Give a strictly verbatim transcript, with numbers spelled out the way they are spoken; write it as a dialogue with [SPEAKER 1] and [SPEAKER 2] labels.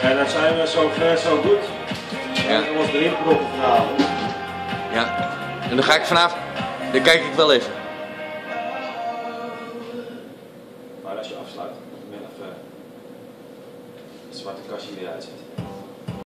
[SPEAKER 1] Ja, dat zijn we zo ver, zo goed. Ja. Dat was erin proppen vanavond.
[SPEAKER 2] Ja, en dan ga ik vanavond, dan kijk ik wel even.
[SPEAKER 1] Maar als je afsluit, dan ben je even het zwarte kastje weer uitzet.